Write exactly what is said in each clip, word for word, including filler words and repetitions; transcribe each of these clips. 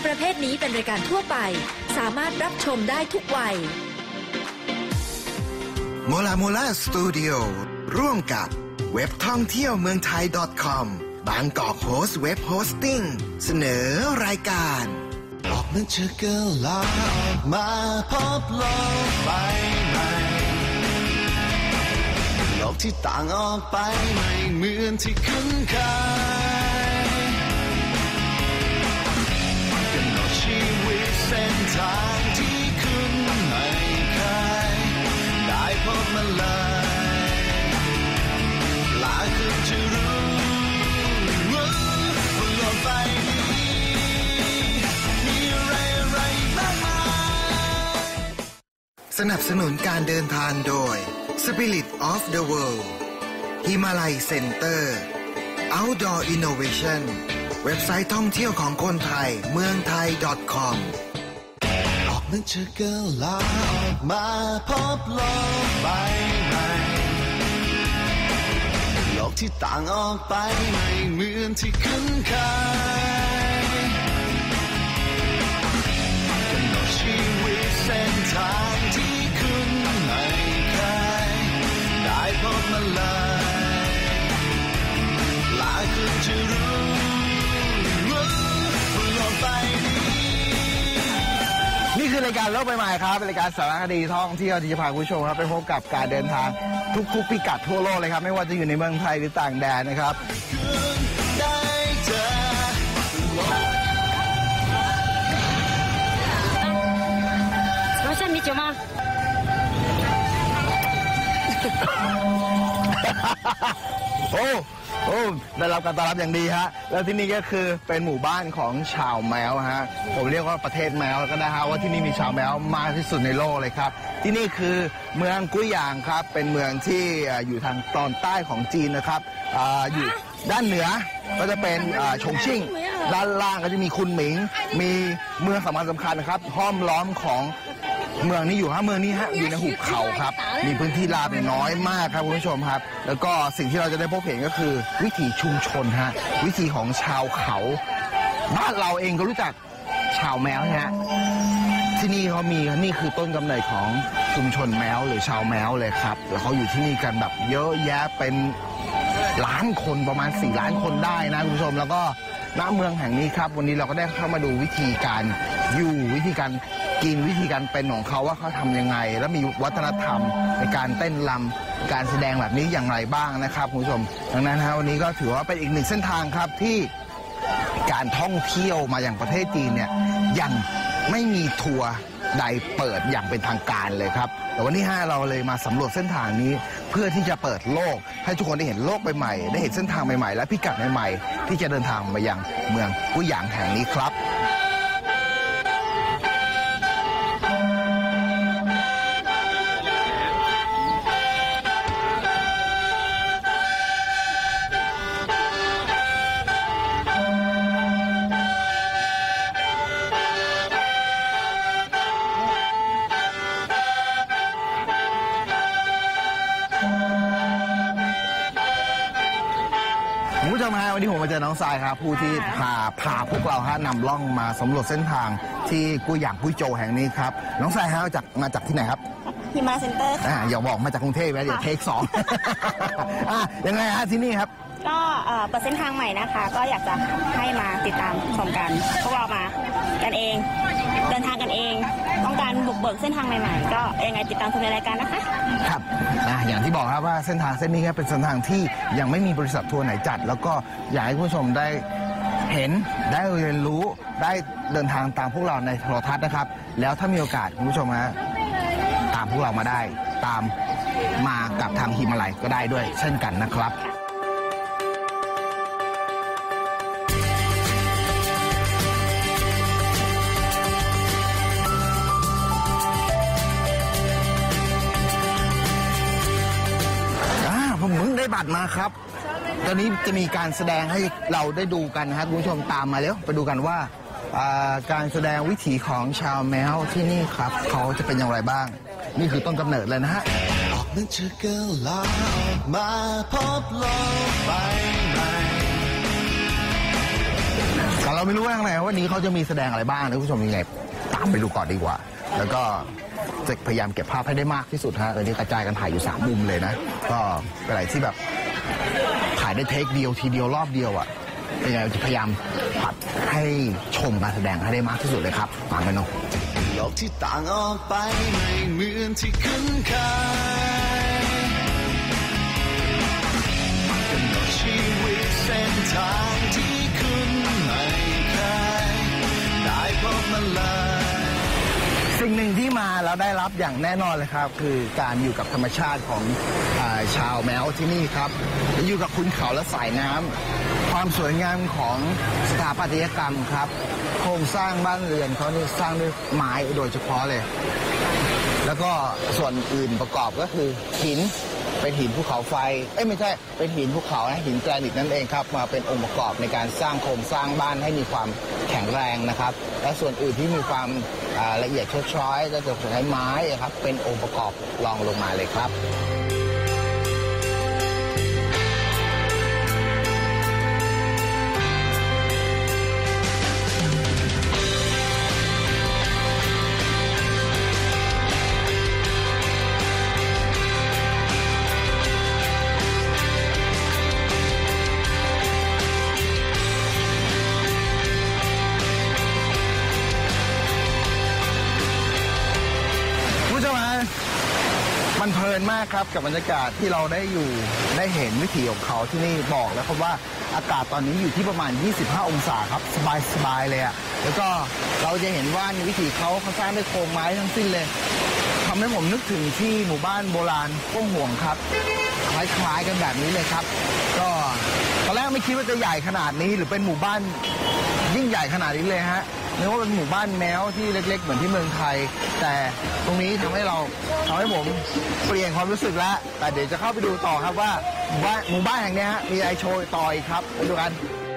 ประเภทนี้เป็นรายการทั่วไปสามารถรับชมได้ทุกวัยโมลาโมลาสตูดิโอร่วมกับเว็บท่องเที่ยวเมืองไทย .com บางกอกโฮสต์เว็บโฮสติ้งเสนอรายการออกมันจะเกิดลาออกมาพบโลกใบใหม่โลกที่ต่างออกไปไม่เหมือนที่คุ้นเคยกำหนดชีวิตเส้นทางที่คุณไม่เคยได้พบมาเลยหลายคนจะรู้ว่าโลกใบนี้มีอะไรอะไรมากมายสนับสนุนการเดินทางโดย Spirit of the World Himalaya Center Outdoor Innovation เว็บไซต์ท่องเที่ยวของคนไทยเมืองไทย .com ออกมันจะเกิดลาออกมาพบโลกใบใหม่โลกที่ต่างออกไปไม่เหมือนที่คุ้นเคยกำหนดชีวิตเส้นทางที่คุณไม่เคยได้พบมาเลยหลายคนจะรู้ว่าโลกใบนี้นี่คือรายการโลกใบใหม่ครับเป็นรายการสารคดีท่องเที่ยวที่จะพาคุณผู้ชมครับไปพบกับการเดินทางทุกๆพิกัดทั่วโลกเลยครับไม่ว่าจะอยู่ในเมืองไทยหรือต่างแดนนะครับสวัสดีจ้าโอ้โอ้ได้รับการต้อนรับอย่างดีฮะแล้วที่นี่ก็คือเป็นหมู่บ้านของชาวแมวฮะผมเรียกว่าประเทศแมวก็ได้ฮะว่าที่นี่มีชาวแมวมากที่สุดในโลกเลยครับที่นี่คือเมืองกุ้ยหยางครับเป็นเมืองที่อยู่ทางตอนใต้ของจีนนะครับ อ, อยู่ด้านเหนือก็จะเป็นชงชิ่งด้านล่างก็จะมีคุนหมิงมีเมืองสำคัญสำคัญนะครับห้อมล้อมของเมืองนี้อยู่ฮะเมืองนี้ฮะอยู่ในหุบเขาครับมีพื้นที่ราบน้อยมากครับคุณผู้ชมครับแล้วก็สิ่งที่เราจะได้พบเห็นก็คือวิถีชุมชนฮะวิถีของชาวเขาบ้านเราเองก็รู้จักชาวแมวฮะที่นี่เขามีนี่คือต้นกำเนิดของชุมชนแมวหรือชาวแมวเลยครับแล้วเขาอยู่ที่นี่กันแบบเยอะแยะเป็นล้านคนประมาณสี่ล้านคนได้นะคุณผู้ชมแล้วก็ณเมืองแห่งนี้ครับวันนี้เราก็ได้เข้ามาดูวิธีการอยู่วิธีการกินวิธีการเป็นของเขาว่าเขาทำยังไงแล้วมีวัฒนธรรมในการเต้นรำการแสดงแบบนี้อย่างไรบ้างนะครับคุณผู้ชมดังนั้นฮะวันนี้ก็ถือว่าเป็นอีกหนึ่งเส้นทางครับที่การท่องเที่ยวมาอย่างประเทศจีนเนี่ยยังไม่มีทัวร์ใดเปิดอย่างเป็นทางการเลยครับแต่วันที่ห้าเราเลยมาสำรวจเส้นทางนี้เพื่อที่จะเปิดโลกให้ทุกคนได้เห็นโลกใหม่ๆได้เห็นเส้นทางใหม่ๆและพิกัดใหม่ๆที่จะเดินทางมายังเมืองกุ้ยหยางแห่งนี้ครับคุณผู้ชมฮะวันนี้ผมมาเจอน้องทรายครับผู้ที่พาพาพวกเราฮะนำล่องมาสำรวจเส้นทางที่กุ้ยหยางกุ้ยโจวแห่งนี้ครับน้องทรายฮะจากมาจากที่ไหนครับฮิมาเซ็นเตอร์ค่ะอย่าบอกมาจากกรุงเทพนะเดี๋ยวเทคสองยังไงฮะที่นี่ครับก็เปิดเส้นทางใหม่นะคะก็อยากจะให้มาติดตามชมกันพวกเรามากันเองเดินทางกันเองต้องการบุกเบิกเส้นทางใหม่ๆก็ยังไงติดตามชมในรายการนะคะครับนะอย่างที่บอกครับว่าเส้นทางเส้นนี้เป็นเส้นทางที่ยังไม่มีบริษัททัวร์ไหนจัดแล้วก็อยากให้ผู้ชมได้เห็นได้เรียนรู้ได้เดินทางตามพวกเราในโทรทัศน์นะครับแล้วถ้ามีโอกาสคุณผู้ชมฮะตามพวกเรามาได้ตามมากับทางฮิมาลัยก็ได้ด้วยเช่นกันนะครับผมเพิ่งได้บัตรมาครับตอนนี้จะมีการแสดงให้เราได้ดูกันนะครับคุณผู้ชมตามมาแล้วไปดูกันว่าการแสดงวิถีของชาวแมวที่นี่ครับเขาจะเป็นอย่างไรบ้างนี่คือต้นกำเนิดเลยนะฮะออกมันจะเกิดลาออกมาพบโลกใบใหม่แต่เราไม่รู้ว่าข้างในวันนี้เขาจะมีแสดงอะไรบ้างนะคุณผู้ชมยังไงตามไปดูก่อนดีกว่าแล้วก็จะพยายามเก็บภาพให้ได้มากที่สุดฮะตอนนี้กระจายกันถ่ายอยู่สามมุมเลยนะก็เป็นอะไรที่แบบถ่ายได้เทคเดียวทีเดียวรอบเดียวอ่ะเป็นไงจะพยายามผัดให้ชมการแสดงให้ได้มากที่สุดเลยครับฟังกันเนาะโลกที่ต่างออกไปไม่เหมือนที่คุ้นเคยกำหนดชีวิตเส้นทางที่คุณไม่เคยได้พบมันเลยสิ่งหนึ่งที่มาแล้วได้รับอย่างแน่นอนเลยครับคือการอยู่กับธรรมชาติของชาวแมวที่นี่ครับอยู่กับคุณเขาและสายน้ำความสวยงามของสถาปัตยกรรมครับโครงสร้างบ้านเรือนเขานี่สร้างด้วยไม้โดยเฉพาะเลยแล้วก็ส่วนอื่นประกอบก็คือหินเป็นหินภูเขาไฟเอ้ยไม่ใช่เป็นหินภูเขานะหินแกรนิตนั่นเองครับมาเป็นองค์ประกอบในการสร้างโครงสร้างบ้านให้มีความแข็งแรงนะครับและส่วนอื่นที่มีความละเอียดชดช้อยก็จะใช้ไม้ครับเป็นองค์ประกอบรองลงมาเลยครับมันเพลินมากครับกับบรรยากาศที่เราได้อยู่ได้เห็นวิถีของเขาที่นี่บอกแล้วครับว่าอากาศตอนนี้อยู่ที่ประมาณยี่สิบห้าองศาครับสบายๆเลยอ่ะแล้วก็เราจะเห็นว่าวิถีเขาเขาสร้างด้วยโครงไม้ทั้งสิ้นเลยทำให้ผมนึกถึงที่หมู่บ้านโบราณก้งห่วงครับคล้ายๆกันแบบนี้เลยครับก็ตอนแรกไม่คิดว่าจะใหญ่ขนาดนี้หรือเป็นหมู่บ้านยิ่งใหญ่ขนาดนี้เลยฮะนึกว่าเป็นหมู่บ้านแมวที่เล็กๆเหมือนที่เมืองไทยแต่ตรงนี้ทำให้เราทำให้ผมเปลี่ยนความรู้สึกแล้วแต่เดี๋ยวจะเข้าไปดูต่อครับว่าหมู่บ้านแห่งนี้มีอะไรโชว์ต่ออีกครับไปดูกัน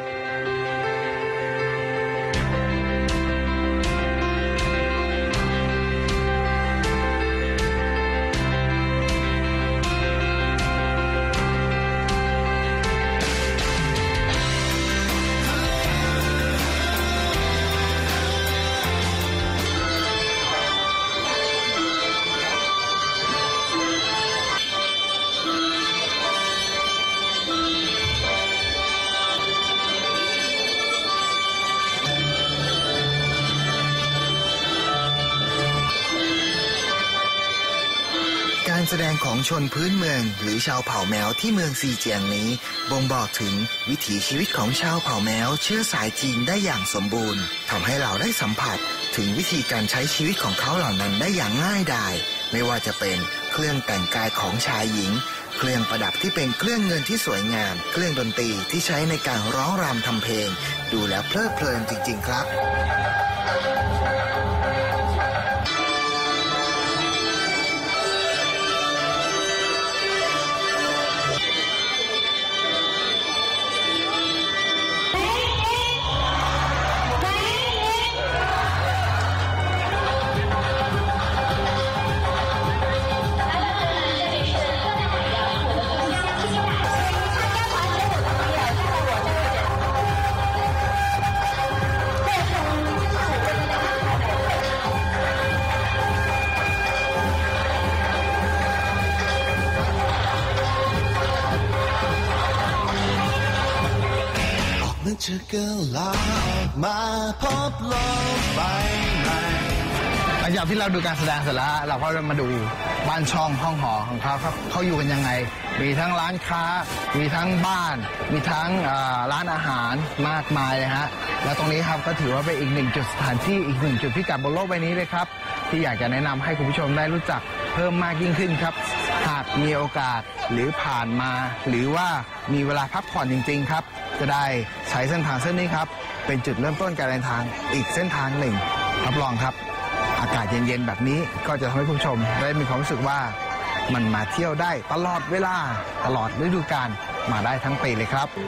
การแสดงของชนพื้นเมืองหรือชาวเผ่าแมวที่เมืองซีเจียงนี้บ่งบอกถึงวิถีชีวิตของชาวเผ่าแมวเชื้อสายจีนได้อย่างสมบูรณ์ทำให้เราได้สัมผัสถึงวิธีการใช้ชีวิตของเขาเหล่านั้นได้อย่างง่ายดายไม่ว่าจะเป็นเครื่องแต่งกายของชายหญิงเครื่องประดับที่เป็นเครื่องเงินที่สวยงามเครื่องดนตรีที่ใช้ในการร้องรำทำเพลงดูแล้วเพลิดเพลินจริงๆครับจะเกิดลาออกมาพบโลกใบใหม่หลังจากที่เราดูการแสดงเสร็จแล้วเราก็จะมาดูบ้านช่องห้องหอของเขาครับเขาอยู่กันยังไงมีทั้งร้านค้ามีทั้งบ้านมีทั้งร้านอาหารมากมายเลยฮะและตรงนี้ครับก็ถือว่าเป็นอีกหนึ่งจุดสถานที่อีกหนึ่งจุดพิกัดบนโลกใบนี้เลยครับที่อยากจะแนะนำให้คุณผู้ชมได้รู้จักเพิ่มมากยิ่งขึ้นครับหากมีโอกาสหรือผ่านมาหรือว่ามีเวลาพักผ่อนจริงๆครับจะได้ใช้เส้นทางเส้นนี้ครับเป็นจุดเริ่มต้นการเดินทางอีกเส้นทางหนึ่งรับรองครับอากาศเย็นๆแบบนี้ก็จะทำให้คุณผู้ชมได้มีความรู้สึกว่ามันมาเที่ยวได้ตลอดเวลาตลอดฤดูกาลมาได้ทั้งปีเลยครับ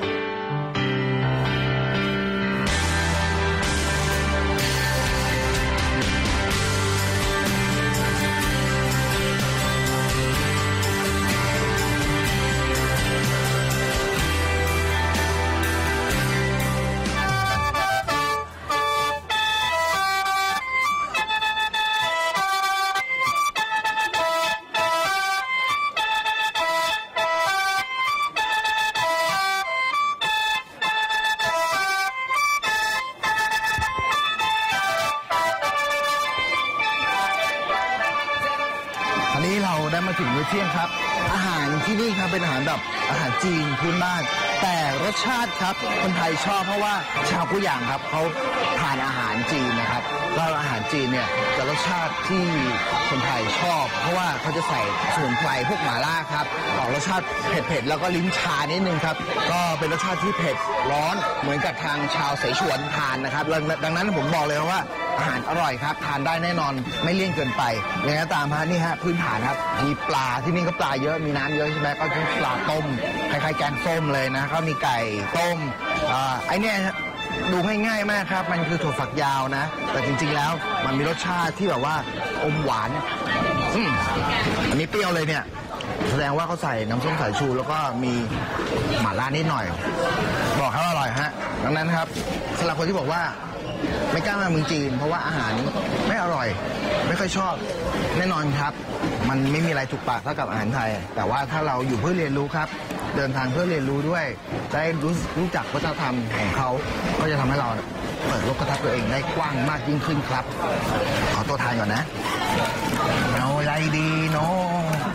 มาถึงมื้อเที่ยงครับอาหารที่นี่ครับเป็นอาหารแบบอาหารจีนพื้นบ้านแต่รสชาติครับคนไทยชอบเพราะว่าชาวกุยางครับเขาทานอาหารจีนนะครับแล้วอาหารจีนเนี่ยจะรสชาติที่คนไทยชอบเพราะว่าเขาจะใส่สมุนไพรพวกหม่าล่าครับออกรสชาติเผ็ดๆแล้วก็ลิ้นชานิดนึงครับก็เป็นรสชาติที่เผ็ดร้อนเหมือนกับทางชาวเสฉวนทานนะครับดังนั้นผมบอกเลยว่าอาหารอร่อยครับทานได้แน่นอนไม่เลี่ยนเกินไปอย่างไรก็ตามฮะนี่ฮะพื้นฐานครับมีปลาที่นี่ก็ปลาเยอะมีน้ำเยอะใช่ไหมก็จะปลาต้มคล้ายๆแกงส้มเลยนะก็มีไก่ต้มอ่าไอเนี่ยดูง่ายๆมากครับมันคือถั่วฝักยาวนะแต่จริงๆแล้วมันมีรสชาติที่แบบว่าอมหวานอืมอันนี้เปรี้ยวเลยเนี่ยแสดงว่าเขาใส่น้ำส้มสายชูแล้วก็มีหม่าล่านิดหน่อยบอกเขาอร่อยฮะดังนั้นครับสำหรับคนที่บอกว่าไม่กล้ามาเมืองจีนเพราะว่าอาหารไม่อร่อยไม่ค่อยชอบแน่นอนครับมันไม่มีอะไรถูกปากเท่ากับอาหารไทยแต่ว่าถ้าเราอยู่เพื่อเรียนรู้ครับเดินทางเพื่อเรียนรู้ด้วยได้รู้รู้จักวัฒนธรรมของเขาก็จะทำให้เราเปิดโลกทัศน์ตัวเองได้กว้างมากยิ่งขึ้นครับขอตัวทานก่อนนะเอาอะไรดีเนาะ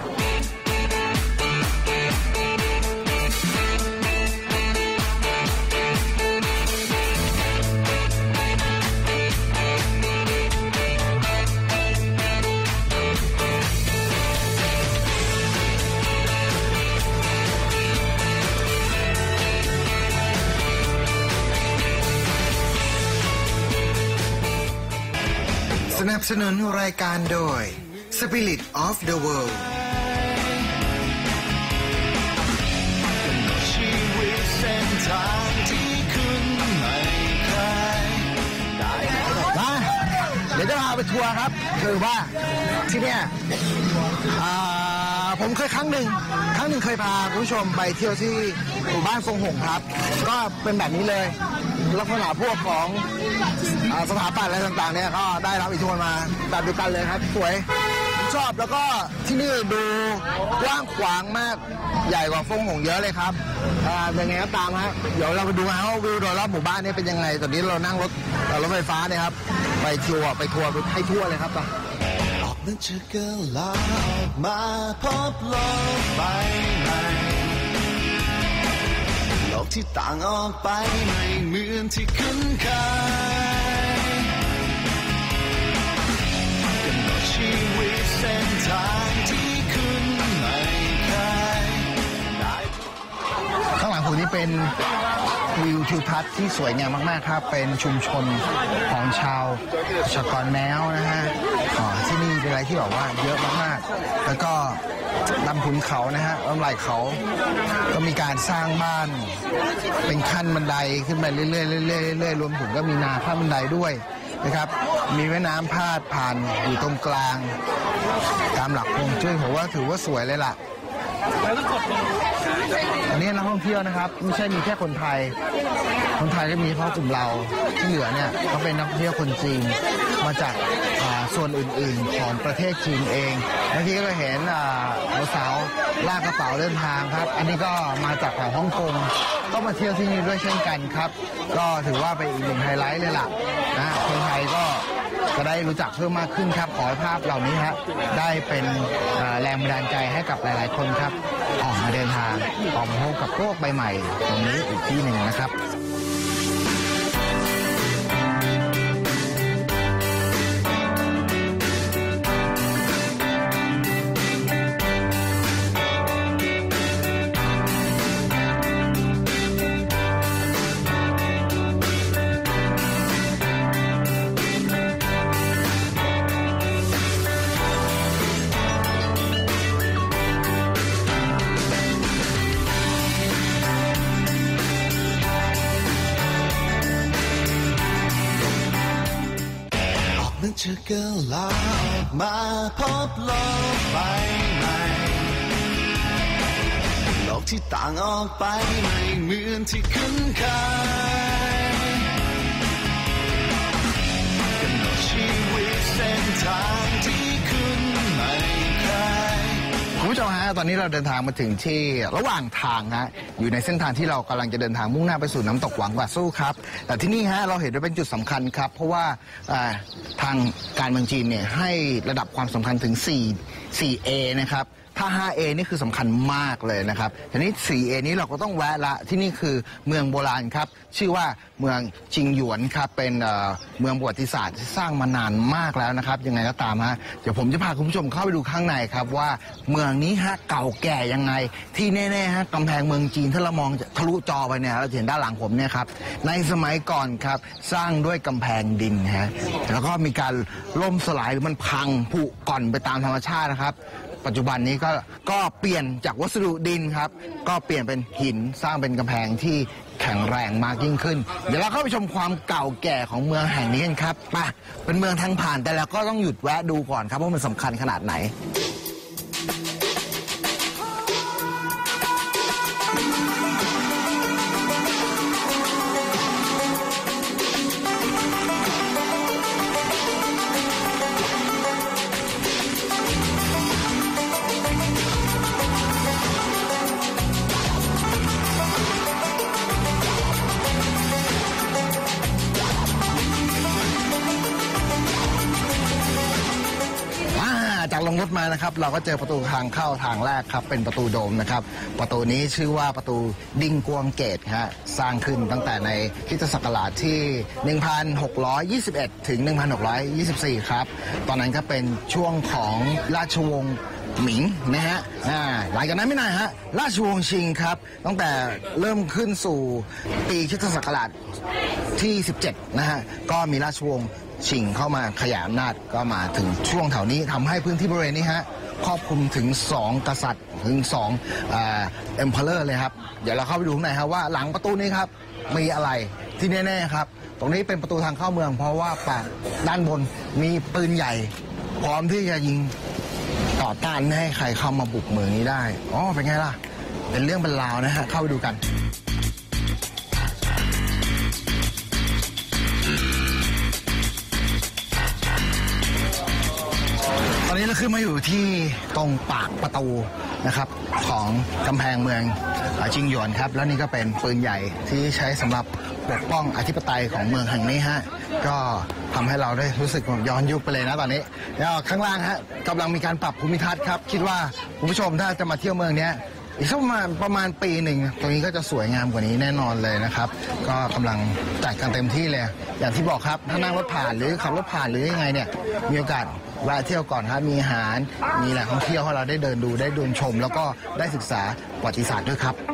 สนับสนุนรายการโดย Spirit of the World ชีวิตเส้นทางที่คุณไม่เคยได้มาเดี๋ยวจะพาไปทัวร์ครับคือว่าที่เนี่ยผมเคยครั้งหนึ่งครั้งหนึ่งเคยพาคุณผู้ชมไปเที่ยวที่หมู่บ้านทรงหงส์ครับก็เป็นแบบนี้เลยลักษณะพวกของสถาปัตย์อะไรต่างๆเนี่ยก็ได้รับอิทธิพลมาแบบเดียวกันเลยครับสวยชอบแล้วก็ที่นี่ดูกว้างขวางมากใหญ่กว่าฟงหงส์เยอะเลยครับยังไงก็ตามฮะเดี๋ยวเราไปดูว่าวิวโดยรอบหมู่บ้านนี้เป็นยังไงตอนนี้เรานั่งรถรถไฟฟ้าเนี่ยครับไปทัวร์ไปทัวร์ให้ทั่วเลยครับออกมันจะเกินลาออกมาพบโลกใบใหม่โลกที่ต่างออกไปไม่เหมือนที่คุ้นเคยกำหนดชีวิตเส้นทางที่คุณไม่เคยได้ข้างหลังผมนี่เป็นวิวทิวทัศน์ที่สวยงามมากๆครับเป็นชุมชนของชาวชากรแมวนะฮะที่นี่เป็นอะไรที่แบบว่าเยอะมากๆแล้วก็ลำพุนเขานะฮะลำไหล่เขาก็มีการสร้างบ้านเป็นขั้นบันไดขึ้นไปเรื่อยๆเรื่อยๆเรื่อยๆรวมถึงก็มีนาขั้นบันไดด้วยนะครับมีแม่น้ำพาดผ่านอยู่ตรงกลางตามหลักฮวงจุ้ยผมว่าถือว่าสวยเลยล่ะอันนี้นักท่องเที่ยวนะครับไม่ใช่มีแค่คนไทยคนไทยก็มีเฉพาะกลุ่มเราที่เหลือเนี่ยเขาเป็นนักท่องเที่ยวคนจีนมาจากส่วนอื่นๆของประเทศจีนเองบางทีก็เห็นสาวๆลากกระเป๋าเดินทางครับอันนี้ก็มาจากแถวฮ่องกงก็มาเที่ยวที่นี่ด้วยเช่นกันครับก็ถือว่าเป็นอีกหนึ่งไฮไลท์เลยล่ะนะคนไทยก็จะได้รู้จักเพิ่มมากขึ้นครับขอให้ภาพเหล่านี้ฮะได้เป็นแรงบันดาลใจให้กับหลายๆคนครับออกมาเดินทางออกมาพบกับโลกใบใหม่ตรงนี้อีกที่หนึ่งนะครับจะเกินลาออกมาพบโลกใบใหม่โลกที่ต่างออกไปไม่เหมือนที่คุ้นเคยกำหนดชีวิตเส้นทางที่คุณไม่เคยคุณผู้ชมฮะตอนนี้เราเดินทางมาถึงที่ระหว่างทางฮะอยู่ในเส้นทางที่เรากำลังจะเดินทางมุ่งหน้าไปสู่น้ำตกหวังกว่าสู้ครับแต่ที่นี่ฮะเราเห็นว่าเป็นจุดสำคัญครับเพราะว่าทางการเมืองจีนเนี่ยให้ระดับความสำคัญถึง 4 4A นะครับถ้า ไฟว์ เอ นี่คือสำคัญมากเลยนะครับทีนี้ โฟร์ เอ นี้เราก็ต้องแวะละที่นี่คือเมืองโบราณครับชื่อว่าเมืองจิงหยวนครับเป็นเอ่อเมืองประวัติศาสตร์ที่สร้างมานานมากแล้วนะครับยังไงก็ตามฮะเดี๋ยวผมจะพาคุณผู้ชมเข้าไปดูข้างในครับว่าเมืองนี้ฮะเก่าแก่ยังไงที่แน่ๆฮะกำแพงเมืองจีนถ้าเรามองทะลุจอไปเนี่ยเราเห็นด้านหลังผมเนี่ยครับในสมัยก่อนครับสร้างด้วยกำแพงดินฮะแล้วก็มีการล่มสลายหรือมันพังผุก่อนไปตามธรรมชาตินะครับปัจจุบันนี้ก็ก็เปลี่ยนจากวัสดุดินครับก็เปลี่ยนเป็นหินสร้างเป็นกำแพงที่แข็งแรงมากยิ่งขึ้นเดี๋ยวเราเข้าไปชมความเก่าแก่ของเมืองแห่งนี้กันครับมาเป็นเมืองทางผ่านแต่เราก็ต้องหยุดแวะดูก่อนครับว่ามันสำคัญขนาดไหนจากลงรถมานะครับเราก็เจอประตูทางเข้าทางแรกครับเป็นประตูโดมนะครับประตูนี้ชื่อว่าประตูดิงกวงเกตฮะสร้างขึ้นตั้งแต่ในคริสตศักราชที่ หนึ่งพันหกร้อยยี่สิบเอ็ด ถึง หนึ่งพันหกร้อยยี่สิบสี่ ครับตอนนั้นก็เป็นช่วงของราชวงศ์หมิงนะฮะหลังจากนั้นไม่นานฮะราชวงศ์ชิงครับตั้งแต่เริ่มขึ้นสู่ปีคริสตศักราชที่สิบเจ็ดนะฮะก็มีราชวงศ์ชิงเข้ามาขยายอำนาจก็มาถึงช่วงแถวนี้ทำให้พื้นที่บริเวณนี้ฮะครอบคลุมถึงสองกษัตริย์ถึงสองเอ็มเพอเรอร์เลยครับเดี๋ยวเราเข้าไปดูข้างในครับว่าหลังประตูนี้ครับมีอะไรที่แน่ๆครับตรงนี้เป็นประตูทางเข้าเมืองเพราะว่าปากด้านบนมีปืนใหญ่พร้อมที่จะยิงต่อต้านไม่ให้ใครเข้ามาบุกเมืองนี้ได้อ๋อเป็นไงล่ะเป็นเรื่องเป็นราวนะฮะเข้าไปดูกันตอนนี้เราขึ้นมาอยู่ที่ตรงปากประตูนะครับของกำแพงเมืองจิงหยวนครับแล้วนี่ก็เป็นปืนใหญ่ที่ใช้สำหรับปกป้องอธิปไตยของเมืองแห่งนี้ฮะก็ทำให้เราได้รู้สึกย้อนยุคไปเลยนะตอนนี้แล้วข้างล่างฮะกำลังมีการปรับภูมิทัศน์ครับคิดว่าคุณผู้ชมถ้าจะมาเที่ยวเมืองนี้อีกสักประมาณประมาณปีหนึ่งตรงนี้ก็จะสวยงามกว่านี้แน่นอนเลยนะครับก็กำลังจัดกันเต็มที่เลยอย่างที่บอกครับถ้านั่งรถผ่านหรือขับรถผ่านหรือยังไงเนี่ยมีโอกาสแวะเที่ยวก่อนครับมีอาหารมีแหล่งท่องเที่ยวให้เราได้เดินดูได้ดูชมแล้วก็ได้ศึกษาประวัติศาสตร์ด้วยครับ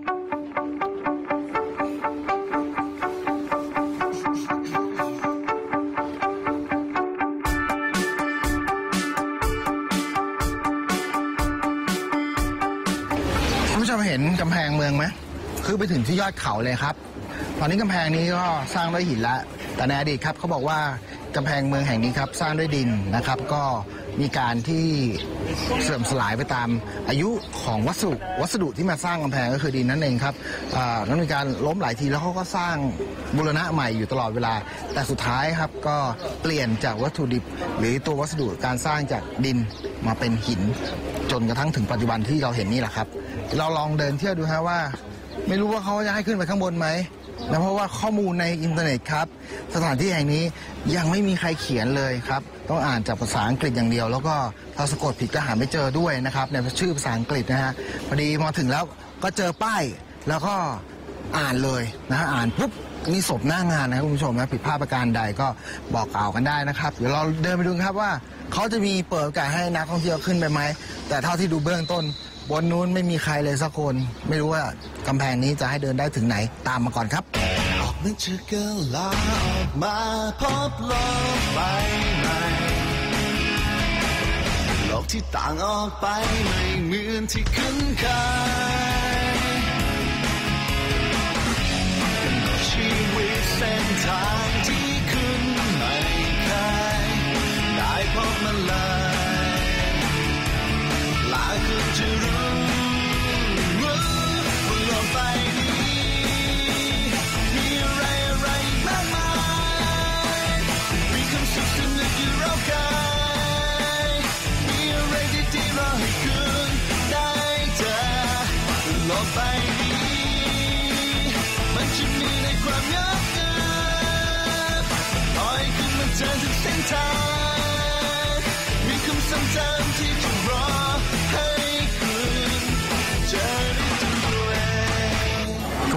คุณผู้ชมเห็นกำแพงเมืองไหมคือไปถึงที่ยอดเขาเลยครับตอนนี้กำแพงนี้ก็สร้างด้วยหินแล้วแต่ในอดีตครับเขาบอกว่ากำแพงเมืองแห่งนี้ครับสร้างด้วยดินนะครับก็มีการที่เสื่อมสลายไปตามอายุของวัสดุวัสดุที่มาสร้างกำแพงก็คือดินนั่นเองครับแล้วมีการล้มหลายทีแล้วเขาก็สร้างบูรณะใหม่อยู่ตลอดเวลาแต่สุดท้ายครับก็เปลี่ยนจากวัตถุดิบหรือตัววัสดุการสร้างจากดินมาเป็นหินจนกระทั่งถึงปัจจุบันที่เราเห็นนี่แหละครับเราลองเดินเที่ยวดูฮะว่าไม่รู้ว่าเขาจะให้ขึ้นไปข้างบนไหมนะเพราะว่าข้อมูลในอินเทอร์เน็ตครับสถานที่แห่งนี้ยังไม่มีใครเขียนเลยครับต้องอ่านจากภาษาอังกฤษอย่างเดียวแล้วก็ถ้าสะกดผิดก็หาไม่เจอด้วยนะครับในชื่อภาษาอังกฤษนะฮะพอดีมาถึงแล้วก็เจอป้ายแล้วก็อ่านเลยนะฮะอ่านปุ๊บมีศพหน้างานนะครับคุณผู้ชมนะผิดพลาดประการใดก็บอกกล่าวกันได้นะครับเดี๋ยวเราเดินไปดูครับว่าเขาจะมีเปิดโอกาสให้นักท่องเที่ยวขึ้นไปไหมแต่เท่าที่ดูเบื้องต้นบนนู้นไม่มีใครเลยสักคนไม่รู้ว่ากำแพงนี้จะให้เดินได้ถึงไหนตามมาก่อนครับออกมันจะกลาออกมาพบโลกใบใหม่โลกที่ต่างออกไปไม่เหมือนที่คุ้นเคยกำหนดชีวิตเส้นทางที่คุณไม่เคยได้พบมันเลยหลายคนจะรู้ว่าโลกใบนี้มีอะไรอะไรมากมายมีความสุขสนุกที่เราเคยมีอะไรดีๆรอให้คุณได้เจอโลกใบนี้มันจะมีในความยากเย็นขอให้คุณมาเจอถึงเส้นทางมีคำสั่งจำที่จะรอให้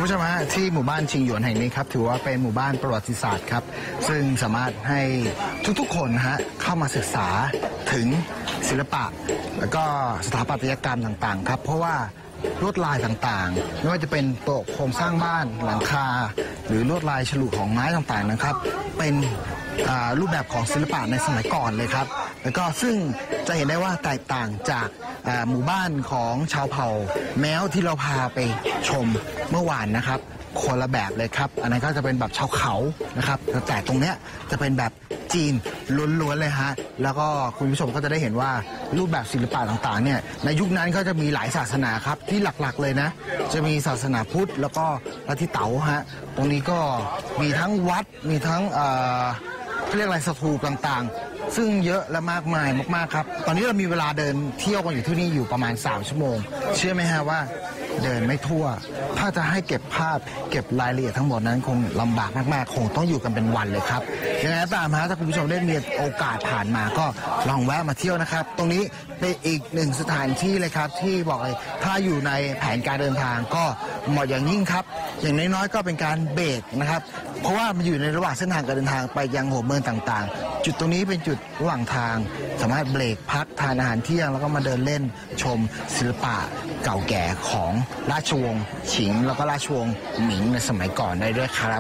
ผู้ชมฮะที่หมู่บ้านชิงหยวนแห่งนี้ครับถือว่าเป็นหมู่บ้านประวัติศาสตร์ครับซึ่งสามารถให้ทุกๆคนฮะเข้ามาศึกษาถึงศิลปะแล้วก็สถาปัตยกรรมต่างๆครับเพราะว่าลวดลายต่างๆไม่ว่าจะเป็นตัวโครงสร้างบ้านหลังคาหรือลวดลายฉลุของไม้ต่างๆนะครับเป็นรูปแบบของศิลปะในสมัยก่อนเลยครับแล้วก็ซึ่งจะเห็นได้ว่าแตกต่างจากหมู่บ้านของชาวเผ่าแม้วที่เราพาไปชมเมื่อวานนะครับคนละแบบเลยครับอันนั้นก็จะเป็นแบบชาวเขานะครับแต่ตรงเนี้ยจะเป็นแบบจีนล้วนๆเลยฮะแล้วก็คุณผู้ชมก็จะได้เห็นว่ารูปแบบศิลปะต่างๆเนี่ยในยุคนั้นก็จะมีหลายศาสนาครับที่หลักๆเลยนะจะมีศาสนาพุทธแล้วก็ลัทธิเต๋าฮะตรงนี้ก็มีทั้งวัดมีทั้งเอ่อเรียกอะไรสถูปต่างๆซึ่งเยอะและมากมายมากๆครับตอนนี้เรามีเวลาเดินเที่ยวกันอยู่ที่นี่อยู่ประมาณสามชั่วโมงเชื่อไหมฮะว่าเดินไม่ทั่วถ้าจะให้เก็บภาพเก็บรายละเอียดทั้งหมดนั้นคงลำบากมากๆคงต้องอยู่กันเป็นวันเลยครับยังไงก็ตามฮะถ้าคุณผู้ชมได้มีโอกาสผ่านมาก็ลองแวะมาเที่ยวนะครับตรงนี้เป็นอีกหนึ่งสถานที่เลยครับที่บอกเลยถ้าอยู่ในแผนการเดินทางก็เหมาะอย่างยิ่งครับอย่างน้อยๆก็เป็นการเบรกนะครับเพราะว่ามันอยู่ในระหว่างเส้นทางการเดินทางไปยังหัวเมืองต่างๆจุดตรงนี้เป็นจุดระหว่างทางสามารถเบรกพักทานอาหารเที่ยงแล้วก็มาเดินเล่นชมศิลปะเก่าแก่ของราชวงศ์ฉิงแล้วก็ราชวงศ์หมิงในสมัยก่อนได้ด้วยครับ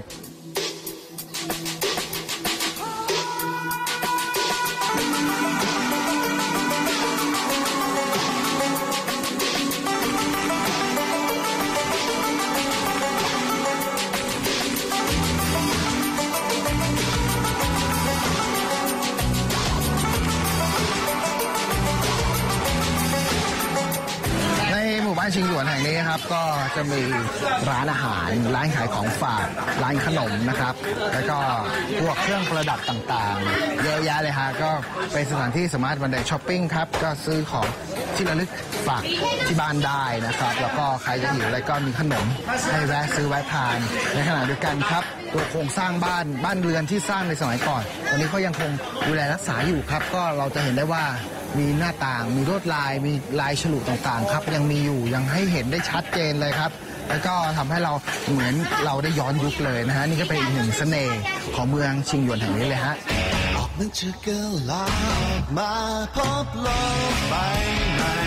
ชิงหยวนแห่งนี้ครับก็จะมีร้านอาหารร้านขายของฝากร้านขนมนะครับแล้วก็พวกเครื่องประดับต่างๆเยอะแยะเลยฮะก็เป็นสถานที่สามารถมาเดินช้อปปิ้งครับก็ซื้อของที่ระลึกฝากที่บ้านได้นะครับแล้วก็ใครจะหิวอะไรก็มีขนมให้แวะซื้อแวะทานในขณะเดียวกันครับตัวโครงสร้างบ้านบ้านเรือนที่สร้างในสมัยก่อนตอนนี้เขายังคงดูแลรักษาอยู่ครับก็เราจะเห็นได้ว่ามีหน้าต่างมีลวดลายมีลายฉลุต่างๆครับยังมีอยู่ยังให้เห็นได้ชัดเจนเลยครับแล้วก็ทำให้เราเหมือนเราได้ย้อนยุคเลยนะฮะนี่ก็เป็นอีกหนึ่งเสน่ห์ของเมืองชิงหยวนแห่งนี้เลยฮะออกมันจะเกิดลาออกมาพบโลกใบใหม่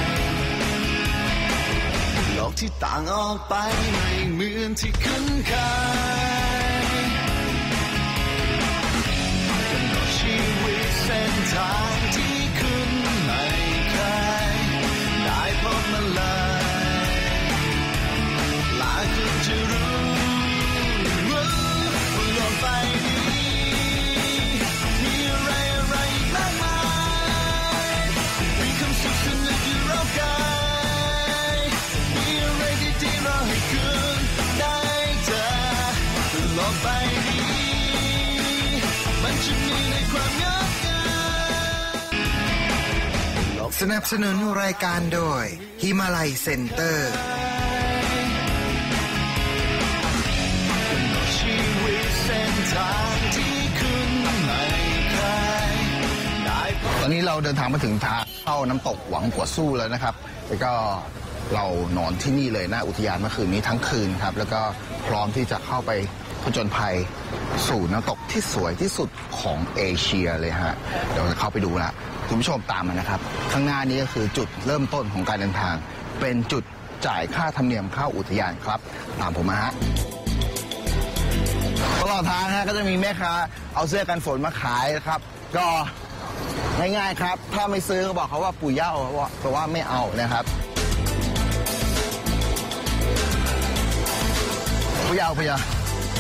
โลกที่ต่างออกไปไม่เหมือนที่คุ้นเคยกำหนดชีวิตเส้นทางที่คุณไม่เคยได้พบมาเลยหลายคนจะรู้ว่าโลกใบนี้มีอะไรอะไรมากมายมีคำสุขสนุกอยู่รอบกายมีอะไรดีๆรอให้คุณได้เจอโลกใบนี้มันจะมีในความงดงามสนับสนุนรายการโดยฮิมาลัยเซ็นเตอร์ตอนนี้เราเดินทางมาถึงทางเข้าน้ำตกหวังกัวสู้แล้วนะครับแล้วก็เรานอนที่นี่เลยนะอุทยานเมื่อคืนนี้ทั้งคืนครับแล้วก็พร้อมที่จะเข้าไปผจญภัยสู่น้ำตกที่สวยที่สุดของเอเชียเลยฮะเดี๋ยวจะเข้าไปดูนะคุณผู้ชมตามมานะครับข้างหน้านี้ก็คือจุดเริ่มต้นของการเดินทางเป็นจุดจ่ายค่าธรรมเนียมเข้าอุทยานครับตามผมมาฮะตลอดทางฮะก็จะมีแม่ค้าเอาเสื้อกันฝนมาขายนะครับก็ง่ายๆครับถ้าไม่ซื้อก็บอกเขาว่าปู่ย่าเพราะว่าไม่เอานะครับปู่ย่าปู่ย่า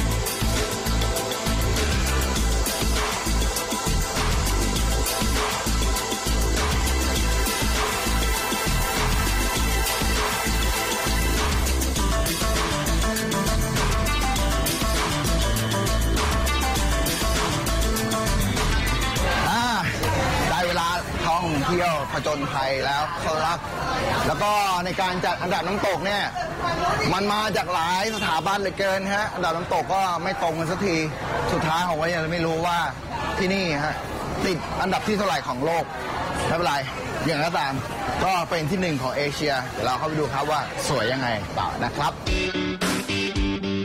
เที่ยวผจญภัยแล้วครับแล้วก็ในการจัดอันดับน้ำตกเนี่ยมันมาจากหลายสถาบันเหลือเกินฮะอันดับน้ำตกก็ไม่ตรงกันสักทีสุดท้ายของวันยังไม่รู้ว่าที่นี่ฮะติดอันดับที่เท่าไหร่ของโลกไม่เป็นไรอย่างก็ตามก็เป็นที่หนึ่งของเอเชียเดี๋ยวเราเข้าไปดูครับว่าสวยยังไงต่อนะครับ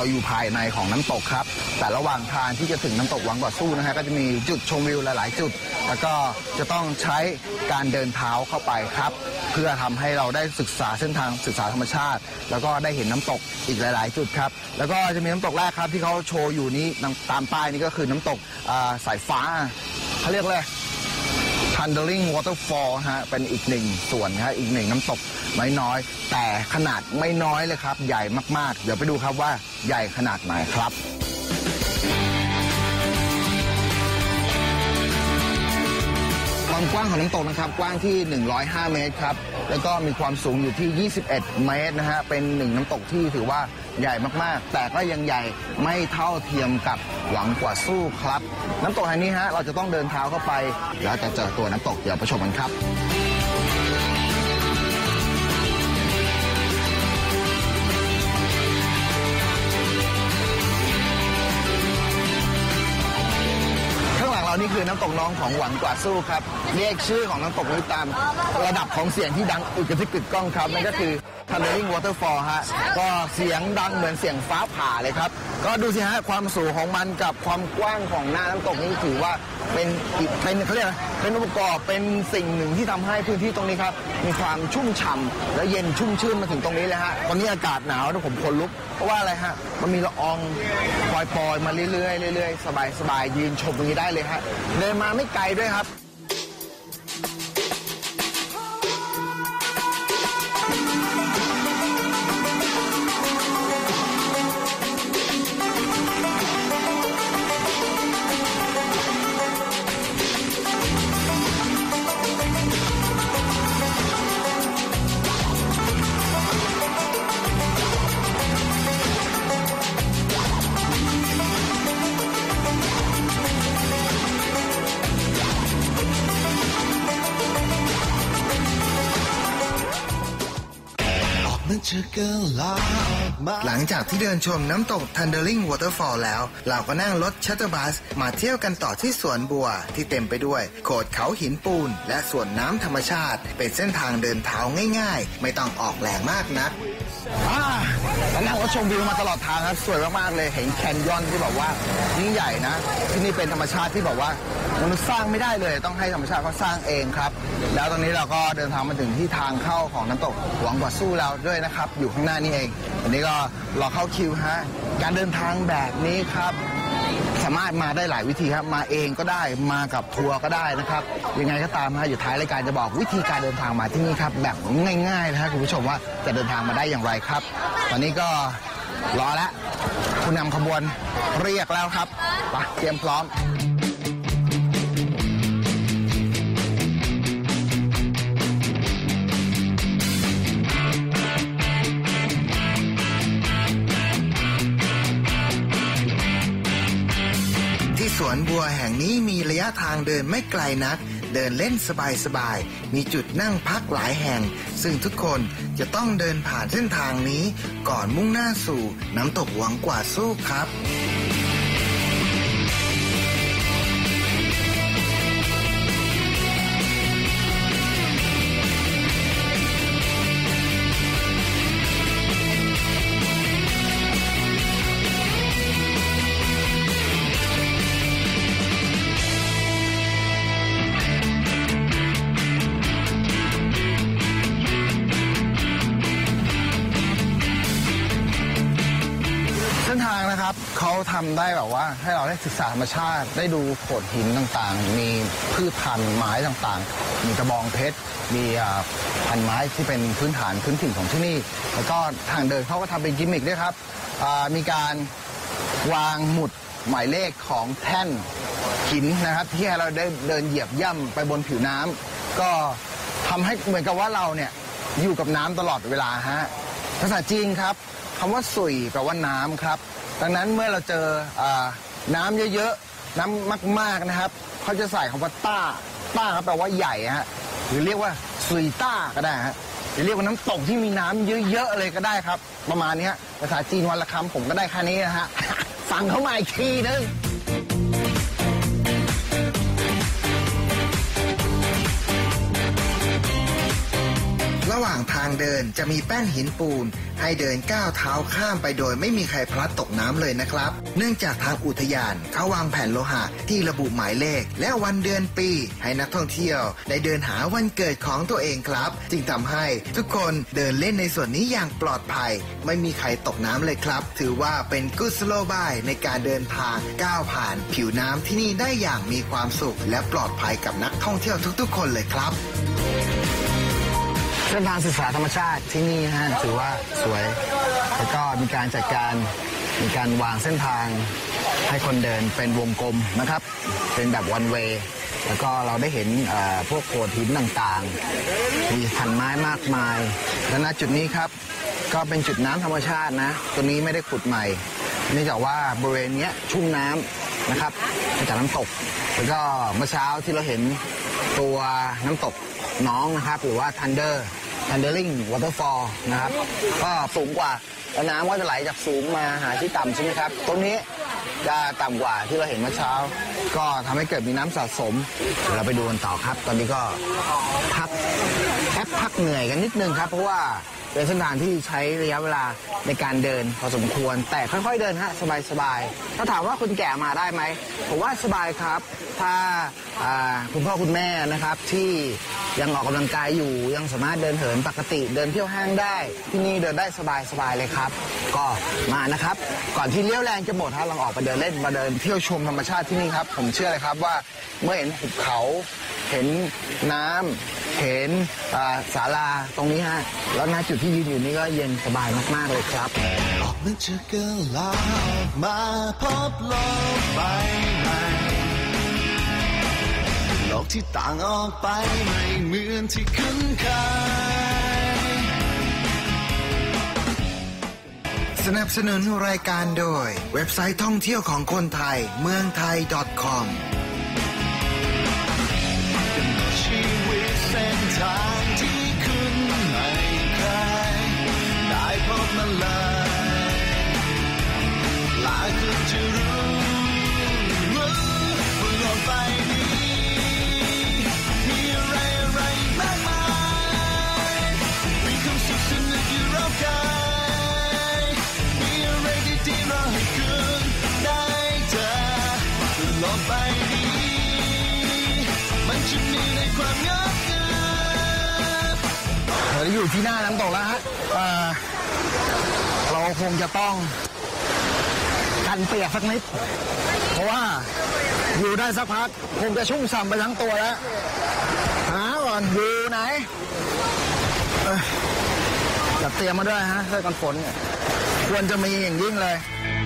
อยู่ภายในของน้ำตกครับแต่ระหว่างทางที่จะถึงน้ำตกหวังกว่าสู้นะฮะก็จะมีจุดชมวิวหลายๆจุดแล้วก็จะต้องใช้การเดินเท้าเข้าไปครับเพื่อทำให้เราได้ศึกษาเส้นทางศึกษาธรรมชาติแล้วก็ได้เห็นน้ำตกอีกหลายๆจุดครับแล้วก็จะมีน้ำตกแรกครับที่เขาโชว์อยู่นี้ตามป้ายนี่ก็คือน้ำตกสายฟ้าเขาเรียกเลยThundering Waterfall ฮะเป็นอีกหนึ่งส่วนฮะอีกหนึ่งน้ำตกไม่น้อยแต่ขนาดไม่น้อยเลยครับใหญ่มากๆเดี๋ยวไปดูครับว่าใหญ่ขนาดไหนครับความกว้างของน้ำตกนะครับกว้างที่หนึ่งร้อยห้าเมตรครับแล้วก็มีความสูงอยู่ที่ยี่สิบเอ็ดเมตรนะฮะเป็นหนึ่งน้ำตกที่ถือว่าใหญ่มากๆแต่ก็ยังใหญ่ไม่เท่าเทียมกับหวังกว่าสู้ครับน้ำตกแห่งนี้ฮะเราจะต้องเดินเท้าเข้าไปแล้วจะเจอตัวน้ำตกเดี๋ยวไปชมกันครับนี่คือน้ำตกน้องของหวังกว่าสู้ครับเรียกชื่อของน้ำตกนี้ตามระดับของเสียงที่ดังอึกกระทึกกึกก้องครับนั่นก็คือ Thundering Waterfall ฮะก็เสียงดังเหมือนเสียงฟ้าผ่าเลยครับก็ดูสิฮะความสูงของมันกับความกว้างของหน้าน้ำตกนี้ถือว่าเป็นเป็นเขาเรียกอะไรเป็นองค์ประกอบเป็นสิ่งหนึ่งที่ทำให้พื้นที่ตรงนี้ครับมีความชุ่มฉ่ำและเย็นชุ่มชื่นมาถึงตรงนี้เลยฮะตอนนี้อากาศหนาวนะผมขนลุกเพราะว่าอะไรฮะมันมีละอองปล่อยๆมาเรื่อยๆเรื่อยๆสบายๆยืนชมตรงนี้ได้เลยฮะเดินมาไม่ไกลด้วยครับหลังจากที่เดินชมน้ำตก Thundering Waterfall แล้วเราก็นั่งรถชัตเตอร์บัสมาเที่ยวกันต่อที่สวนบัวที่เต็มไปด้วยโขดเขาหินปูนและสวนน้ำธรรมชาติเป็นเส้นทางเดินเท้าง่ายๆไม่ต้องออกแรงมากนักแล้วนั่งรถชมวิวมาตลอดทางครับสวยมากๆเลยเห็นแคนยอนที่แบบว่ายิ่งใหญ่นะที่นี่เป็นธรรมชาติที่แบบว่ามนุษย์สร้างไม่ได้เลยต้องให้ธรรมชาติเขาสร้างเองครับแล้วตอนนี้เราก็เดินทางมาถึงที่ทางเข้าของน้ำตกหวังกว่าสู้แล้วด้วยนะครับอยู่ข้างหน้านี่เองอันนี้ก็รอเข้าคิวฮะการเดินทางแบบนี้ครับสามารถมาได้หลายวิธีครับมาเองก็ได้มากับทัวร์ก็ได้นะครับยังไงก็ตามฮะอยู่ท้ายรายการจะบอกวิธีการเดินทางมาที่นี่ครับแบบง่ายๆนะครับคุณผู้ชมว่าจะเดินทางมาได้อย่างไรครับตอนนี้ก็รอแล้วผู้นำขบวนเรียกแล้วครับไปเตรียมพร้อมสวนบัวแห่งนี้มีระยะทางเดินไม่ไกลนักเดินเล่นสบายๆมีจุดนั่งพักหลายแห่งซึ่งทุกคนจะต้องเดินผ่านเส้นทางนี้ก่อนมุ่งหน้าสู่น้ำตกหวังกว่าสู้ครับเขาทำได้แบบว่าให้เราได้ศึกษาธรรมชาติได้ดูโขดหินต่างๆมีพืชพันธุ์ไม้ต่างๆมีกระบองเพชรมีพันไม้ที่เป็นพื้นฐานพื้นถิ่นของที่นี่แล้วก็ทางเดินเขาก็ทำเป็นกิมมิคด้วยครับมีการวางหมุดหมายเลขของแท่นหินนะครับที่ให้เราได้เดินเหยียบย่ำไปบนผิวน้ำก็ทำให้เหมือนกับว่าเราเนี่ยอยู่กับน้ำตลอดเวลาฮะภาษาจีนครับคำว่าสุยแปลว่าน้ำครับดังนั้นเมื่อเราเจอน้ำเยอะๆน้ำมากๆนะครับเขาจะใส่คำว่าต้าต้าแปลว่าใหญ่ฮะหรือเรียกว่าซุยต้าก็ได้ฮะหรือเรียกว่าน้ำตกที่มีน้ำเยอะๆเลยก็ได้ครับประมาณนี้ภาษาจีนวันละคำผมก็ได้แค่นี้นะฮะ ฟังเขามาอีกทีนึงระหว่างางทางเดินจะมีแป้นหินปูนให้เดินก้าวเท้าข้ามไปโดยไม่มีใครพลัดตกน้ำเลยนะครับเนื่องจากทางอุทยานเขาวางแผ่นโลหะที่ระบุหมายเลขและวันเดือนปีให้นักท่องเที่ยวได้เดินหาวันเกิดของตัวเองครับจึงทำให้ทุกคนเดินเล่นในส่วนนี้อย่างปลอดภัยไม่มีใครตกน้ำเลยครับถือว่าเป็นกุศโลบายในการเดินทางก้าวผ่านผิวน้ำที่นี่ได้อย่างมีความสุขและปลอดภัยกับนักท่องเที่ยวทุกๆคนเลยครับเส้นทางศึกษาธรรมชาติที่นี่ฮะถือว่าสวยแล้วก็มีการจัดการมีการวางเส้นทางให้คนเดินเป็นวงกลมนะครับเป็นแบบวันเวย์แล้วก็เราได้เห็นพวกโขดหินต่างๆมีพันไม้มากมายและณจุดนี้ครับก็เป็นจุดน้ำธรรมชาตินะตัวนี้ไม่ได้ขุดใหม่เนื่องจากว่าบริเวณนี้ชุ่มน้ำนะครับมาจากน้ำตกแล้วก็เมื่อเช้าที่เราเห็นตัวน้ำตกน้องนะครับหรือว่า Thunder Thundering Waterfall นะครับก็สูงกว่าแล้วน้ำก็จะไหลจากสูงมาหาที่ต่ำใช่ไหมครับตรงนี้จะต่ำกว่าที่เราเห็นเมื่อเช้าก็ทำให้เกิดมีน้ำสะสมเดี๋ยวเราไปดูกันต่อครับตอนนี้ก็พักแอบพักเหนื่อยกันนิดนึงครับเพราะว่าเป็นเส้นทางที่ใช้ระยะเวลาในการเดินพอสมควรแต่ค่อยๆเดินฮะสบายๆถ้าถามว่าคุณแก่มาได้ไหมผมว่าสบายครับถ้าคุณพ่อคุณแม่นะครับที่ยังออกกำลังกายอยู่ยังสามารถเดินเหินปกติเดินเที่ยวห้างได้ที่นี่เดินได้สบายๆเลยครับก็มานะครับก่อนที่เลี้ยวแรงจะหมดฮะลองออกไปเดินเล่นมาเดินเที่ยวชมธรรมชาติที่นี่ครับผมเชื่อเลยครับว่าเมื่อเห็นหุบเขาเห็นน้ำเห็นศาลาตรงนี้ฮะแล้วณจุดที่ยืนอยู่นี่ก็เย็นสบายมากๆเลยครับออกมาจากกะลาออกมาพบโลกใบใหม่โลกที่ต่างออกไปไม่เหมือนที่คุ้นเคยสนับสนุนรายการโดยเว็บไซต์ท่องเที่ยวของคนไทยเมืองไทย .com เส้นทางที่คุณไม่เคยได้พบมาเลยหลายคนจะรู้ว่าโลกใบนี้มีอะไรอะไรมากมายมีความสุขสนุกอยู่รอบกายมีอะไรดีๆรอให้คุณได้เจอโลกใบนี้มันจะมีในความงดงามเราอยู่ที่หน้าน้ำตกแล้วฮะเราคงจะต้องกันเปียกสักนิดเพราะว่าอยู่ได้สักพักคงจะชุ่มฉ่ำไปทั้งตัวแล้วหาก่อนอยู่ไหนจัดเตรียมมาด้วยฮะเสื้อกันฝนควรจะมีอย่างยิ่งเลย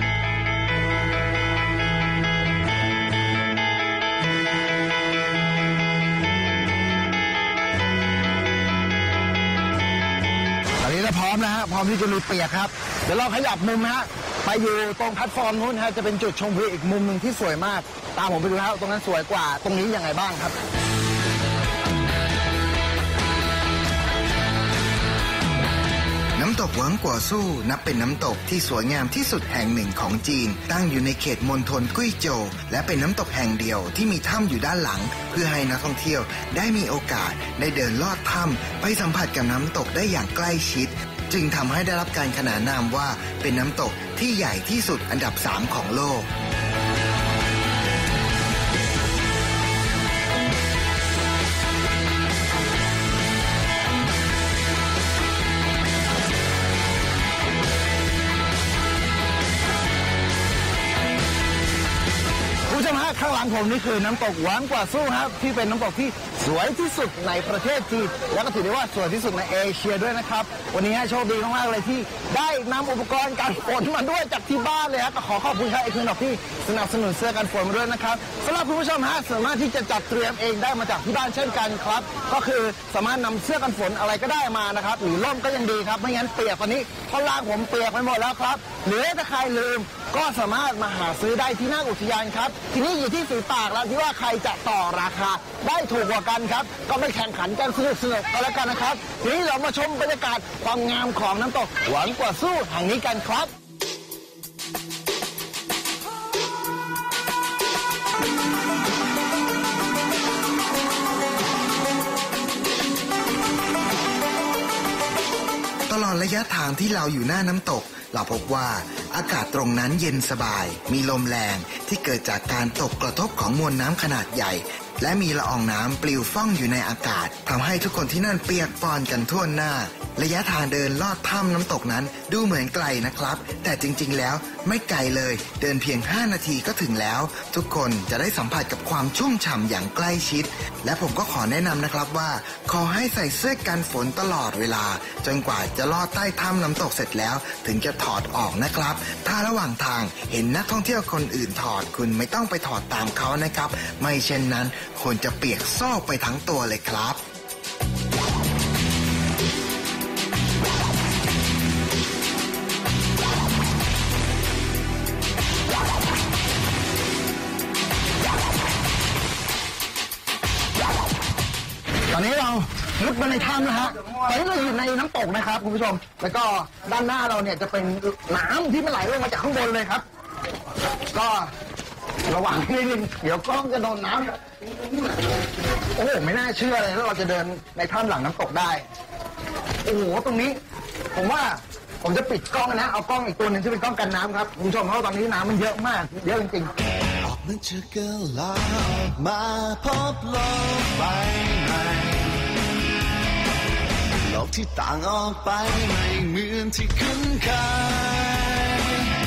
พร้อมนะฮะพร้อมที่จะลุยเปียกครับเดี๋ยวเราขยับมุมนะฮะไปอยู่ตรงแพลตฟอร์มนู้นฮะจะเป็นจุดชมวิวอีกมุมหนึ่งที่สวยมากตามผมไปดูครับตรงนั้นสวยกว่าตรงนี้ยังไงบ้างครับน้ำตกหวังกัวสู้นับเป็นน้ำตกที่สวยงามที่สุดแห่งหนึ่งของจีนตั้งอยู่ในเขตมณฑลกุ้ยโจวและเป็นน้ำตกแห่งเดียวที่มีถ้ำอยู่ด้านหลังเพื่อให้นักท่องเที่ยวได้มีโอกาสได้เดินลอดถ้ำไปสัมผัสกับน้ำตกได้อย่างใกล้ชิดจึงทำให้ได้รับการขนานนามว่าเป็นน้ำตกที่ใหญ่ที่สุดอันดับสามของโลกข้างหลังผมนี่คือน้ำตกหวานกว่าสู้ครับที่เป็นน้ำตกที่สวยที่สุดในประเทศจีนแล้วก็ถือได้ว่าสวยที่สุดในเอเชียด้วยนะครับวันนี้โชคดีมากๆเลยที่ได้นำอุปกรณ์การฝนมาด้วยจากที่บ้านเลยครับก็ขอขอบคุณครับไอคืนดอกที่สนับสนุนเสื้อกันฝนมาด้วยนะครับสำหรับคุณผู้ชมฮะสามารถที่จะจัดเตรียมเองได้มาจากที่บ้านเช่นกันครับก็คือสามารถนำเสื้อกันฝนอะไรก็ได้มานะครับหรือร่มก็ยังดีครับไม่งั้นเปียกตอนนี้ท่อนล่างผมเปียกไปหมดแล้วครับหรือถ้าใครลืมก็สามารถมาหาซื้อได้ที่หน้าอุทยานครับทีนี้อยู่ที่ฝีปากแล้วที่ว่าใครจะต่อราคาได้ถูกกว่ากันครับก็ไปแข่งขันกันสนุกสนุกกันแล้วกันนะครับทีนี้เรามาชมบรรยากาศความงามของน้ำตกหวานกว่าสู้แห่งนี้กันครับยะทางที่เราอยู่หน้าน้ำตกเราพบว่าอากาศตรงนั้นเย็นสบายมีลมแรงที่เกิดจากการตกกระทบของมวลน้ำขนาดใหญ่และมีละอองน้ำปลิวฟ่องอยู่ในอากาศทำให้ทุกคนที่นั่นเปียกปอนกันทั่วหน้าระยะทางเดินลอดถ้ำน้ำตกนั้นดูเหมือนไกลนะครับแต่จริงๆแล้วไม่ไกลเลยเดินเพียงห้านาทีก็ถึงแล้วทุกคนจะได้สัมผัสกับความชุ่มฉ่ำอย่างใกล้ชิดและผมก็ขอแนะนำนะครับว่าขอให้ใส่เสื้อกันฝนตลอดเวลาจนกว่าจะลอดใต้ถ้ำน้ำตกเสร็จแล้วถึงจะถอดออกนะครับถ้าระหว่างทางเห็นนักท่องเที่ยวคนอื่นถอดคุณไม่ต้องไปถอดตามเขานะครับไม่เช่นนั้นคุณจะเปียกโซกไปทั้งตัวเลยครับตอนนี้เราลุกมาในถ้ำนะฮะตอนนี้เราอยู่ในน้ำตกนะครับคุณผู้ชมแล้วก็ด้านหน้าเราเนี่ยจะเป็นน้ำที่มันไหลลงมาจากข้างบนเลยครับก็ระหว่างที่เดี๋ยวกล้องจะโดนน้ำโอ้โหไม่น่าเชื่อเลยว่าเราจะเดินในถ้ำหลังน้ำตกได้โอ้โหตรงนี้ผมว่าผมจะปิดกล้องนะเอากล้องอีกตัวหนึ่งที่เป็นกล้องกันน้ำครับคุณผู้ชมเพราะตอนนี้น้ำมันเยอะมากเยอะจริงๆออกมันจะเกินลาออกมาพบโลกใบใหม่โลกที่ต่างออกไปไม่เหมือนที่คุ้นเคย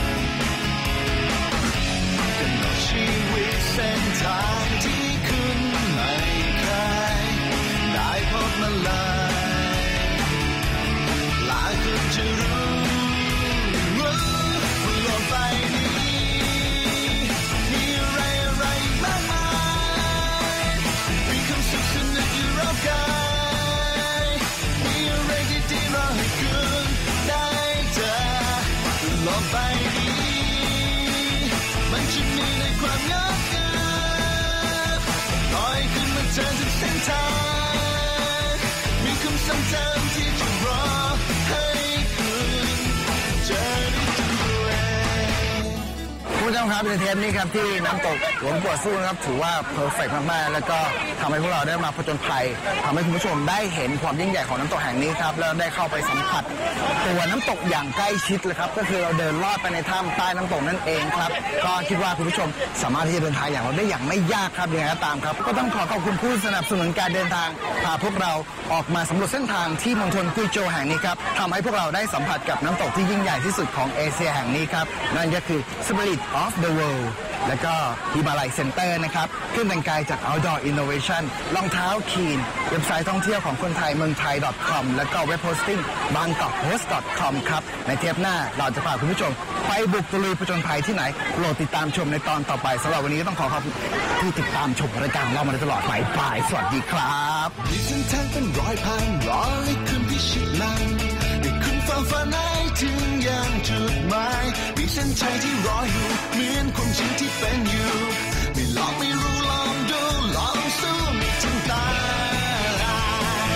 กำหนดชีวิตเส้นทางที่คุณไม่เคยได้พบมาเลยหลายคนจะรู้ว่าโลกใบนี้มีอะไรอะไรมากมายมีความสุขสนุกอยู่รอบกายมีอะไรดีๆรอให้คุณได้เจอโลกใบนี้มันจะมีในความงดงามปล่อยคุณมาเจอทุกเส้นทางมีความทรงจำที่จะรอให้คุณเจอได้ด้วยคุณผู้ชมครับในเทปนี้ครับที่น้ำตกหลวงปู่สู้นะครับถือว่าเพอร์เฟกต์มากๆแล้วก็ทำให้พวกเราได้มาผจญภัยทำให้คุณผู้ชมได้เห็นความยิ่งใหญ่ของน้ำตกแห่งนี้ครับแล้วได้เข้าไปสัมผัสตัวน้ำตกอย่างใกล้ชิดเลยครับก็คือเราเดินลอดไปในถ้ำใต้น้ำตกนั่นเองครับก็คิดว่าคุณผู้ชมสามารถที่จะเดินทางอย่างเราได้อย่างไม่ยากครับยังไงก็ตามครับก็ต้องขอขอบคุณผู้สนับสนุนการเดินทางพาพวกเราออกมาสำรวจเส้นทางที่มณฑลกุยโจวแห่งนี้ครับทำให้พวกเราได้สัมผัสกับน้ำตกที่ยิ่งใหญ่ที่สุดของเอเชียแห่งนี้ครับนั่นก็คือ Spirit of the World และก็ฮิมาลัยเซ็นเตอร์นะครับเครื่องแต่งกายจาก Outdoor Innovation รองเท้าคีนเว็บไซต์ท่องเที่ยวของคนไทยเมืองไทย .com และก็เว็บโฮสติ้ง บางกอกโฮสต์ .com ครับในเทปหน้าเราจะพาคุณผู้ชมไปบุกตะลุยผจญภัยที่ไหนโปรดติดตามชมในตอนต่อไปสำหรับวันนี้ก็ต้องขอขอบคุณที่ติดตามชมรายการเรามาโดยตลอดไปบายสวัสดีครับมีเส้นทางเป็นร้อยพันรอให้คุณพิชิตมันให้คุณฝ่าฟันให้ถึงยังจุดหมายมีเส้นชัยที่รออยู่เหมือนความจริงที่เป็นอยู่ไม่ลองไม่รู้ลองดูลองสู้ไม่จนตาย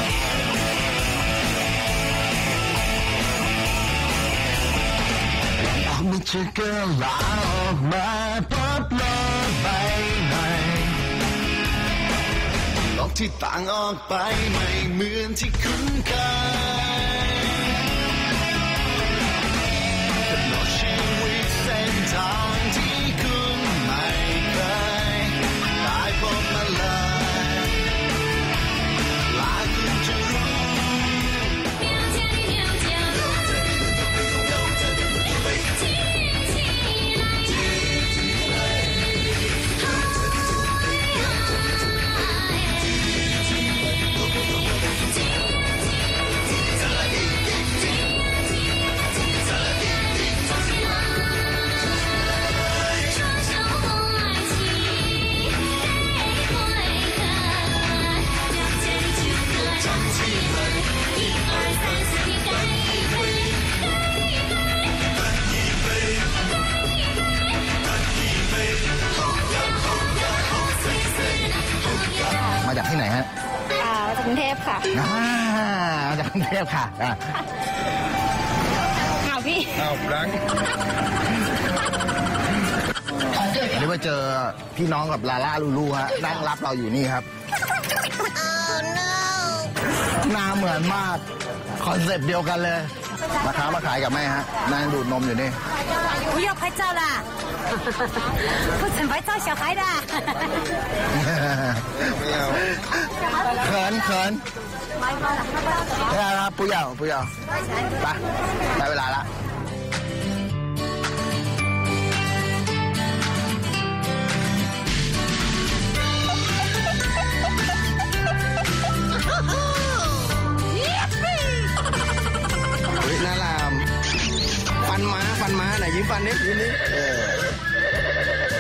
ออกมาจะเกินลาออกมาพบโลกใบใหม่โลกที่ต่างออกไปไม่เหมือนที่คุ้นเคยกำหนดชีวิตเส้นทางที่คุณไม่เคยได้พบมาเลยหลายคนจะรู้มาจากที่ไหนฮะอ่ามาจากกรุงเทพค่ะอ่ามาจากกรุงเทพค่ะอ่าอ้าวพี่เอาแบงค์เดี๋ยวมาเจอพี่น้องกับลาล่าลูลูฮะนั่งรับเราอยู่นี่ครับหน้าเหมือนมากคอนเซ็ปต์เดียวกันเลยมาค้ามาขายกับแม่ฮะนั่งดูดนมอยู่นี่不要拍照啦，不准拍照小孩的。 เขินเขินนี่ครับปุยเหย่าปุยเหย่าไปได้เวลาละเฮ้ยน่ารามฟันม้าฟันม้าไหนยิ้มฟันนิดยิ้มนิดเออ